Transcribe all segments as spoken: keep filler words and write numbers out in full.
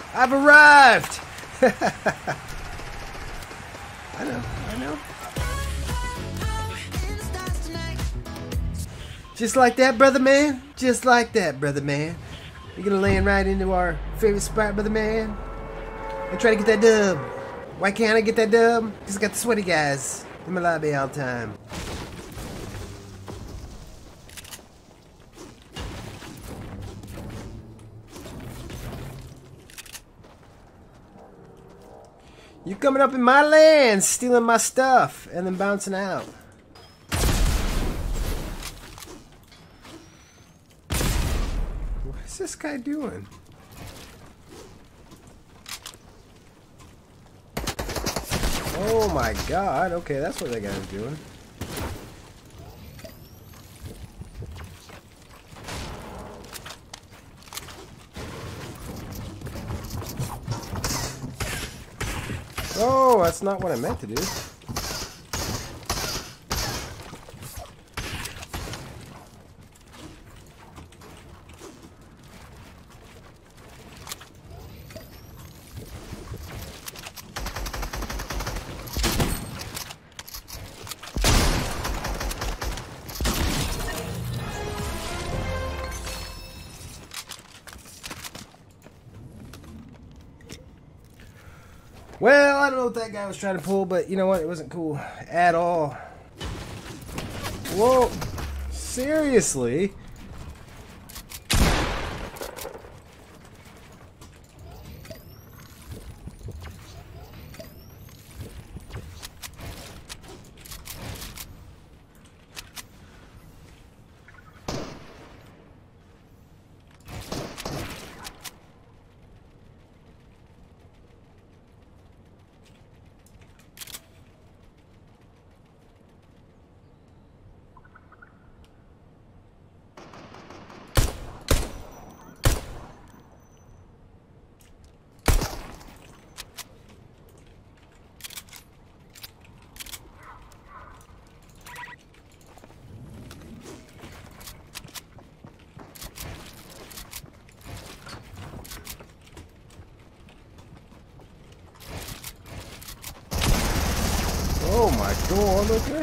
I've arrived! I know, I know. Just like that, brother man. Just like that, brother man. You're gonna land right into our favorite spot, brother man. And try to get that dub. Why can't I get that dub? Because I got the sweaty guys in my lobby all the time. You coming up in my land, stealing my stuff, and then bouncing out. What's this guy doing? Oh my god, okay, that's what that guy's doing. Oh, that's not what I meant to do. Well, I don't know what that guy was trying to pull, but you know what? It wasn't cool at all. Whoa. Seriously? Oh my god, okay.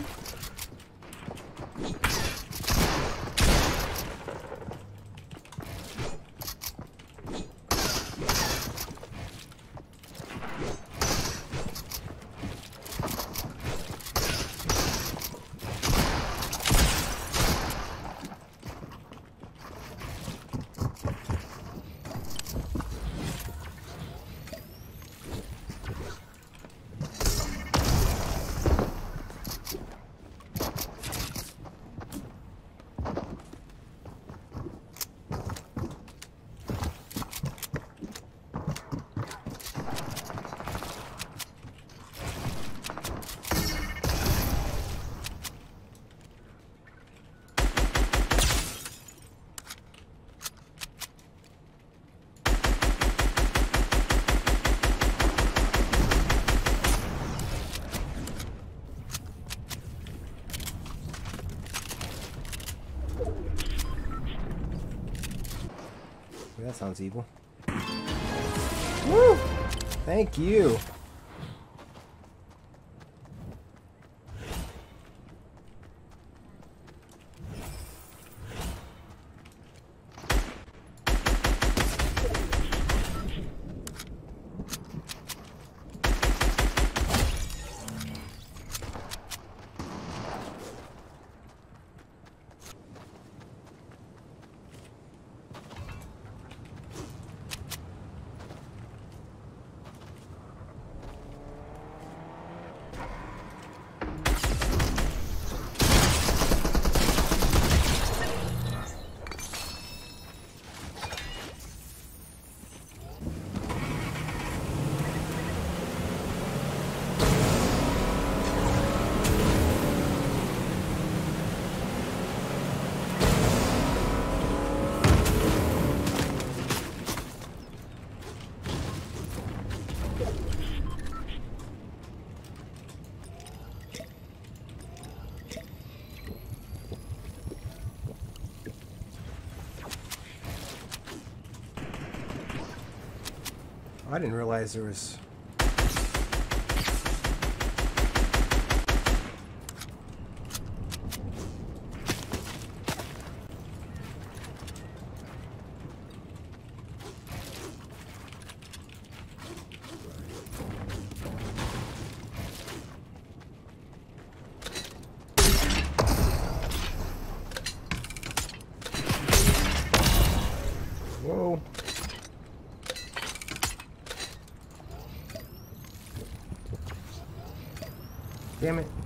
That sounds evil. Woo! Thank you. I didn't realize there was... Whoa. Damn it.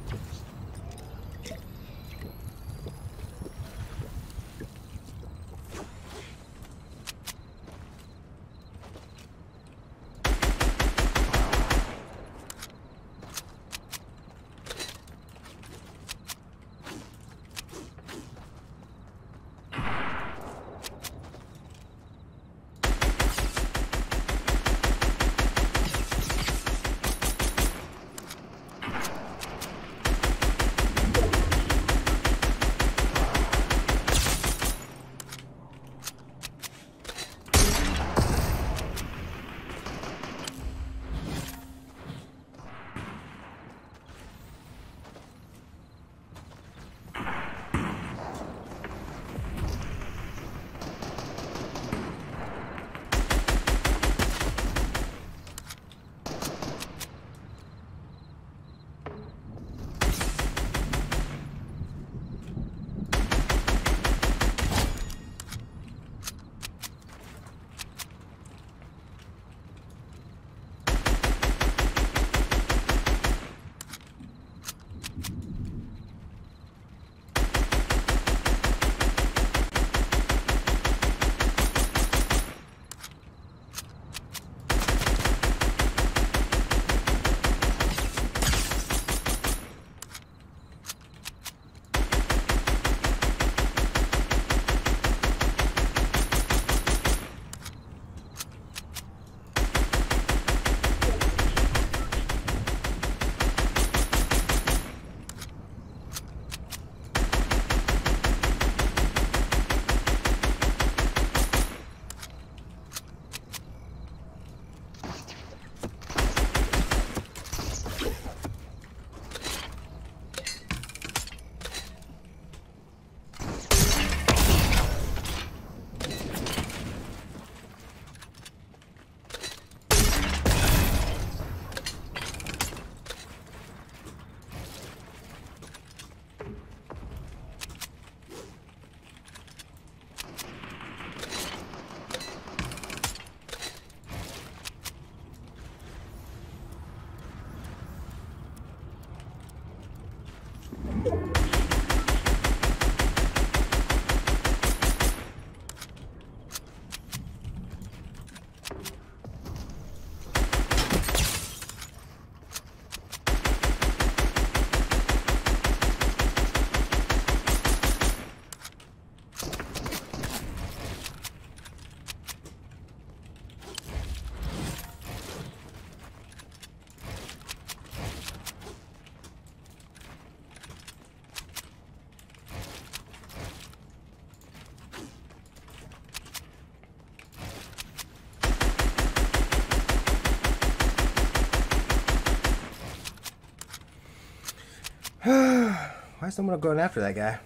Why is someone going after that guy?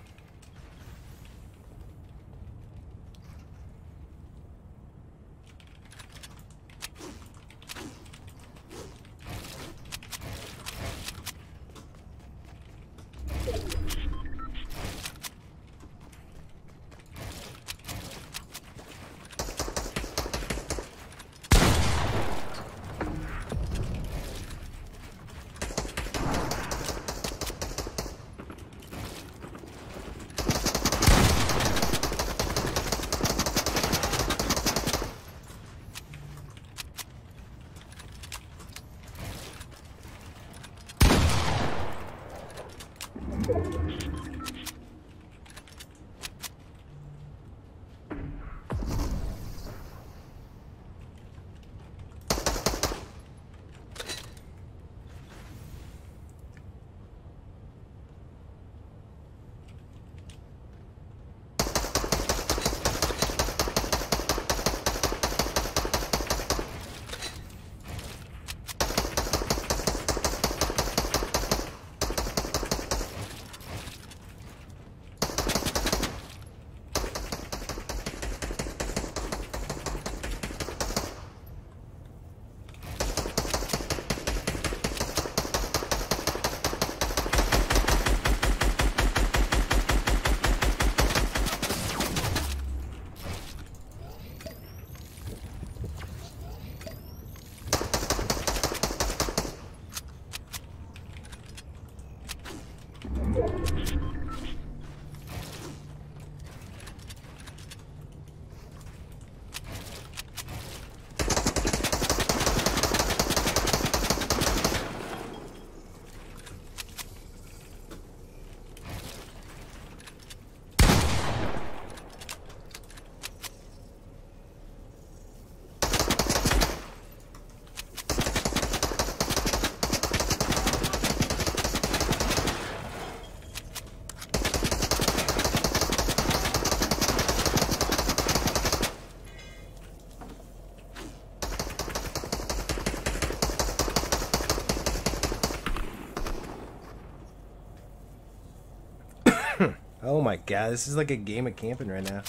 Oh my god, this is like a game of camping right now.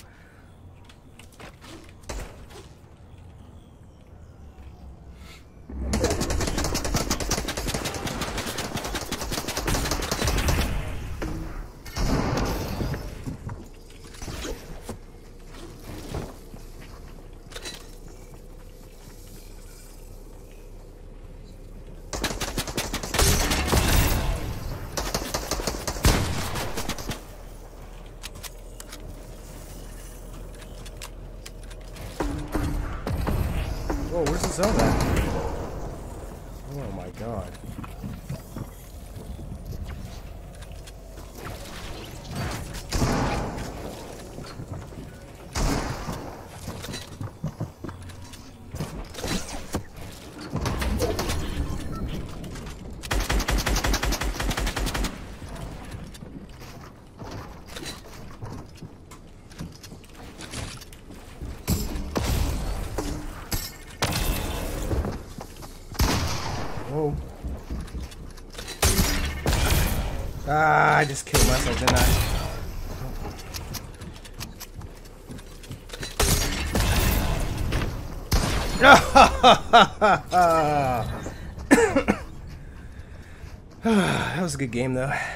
Whoa, where's the zone at? Oh my god. Whoa. Ah, I just killed myself, didn't I? That was a good game, though.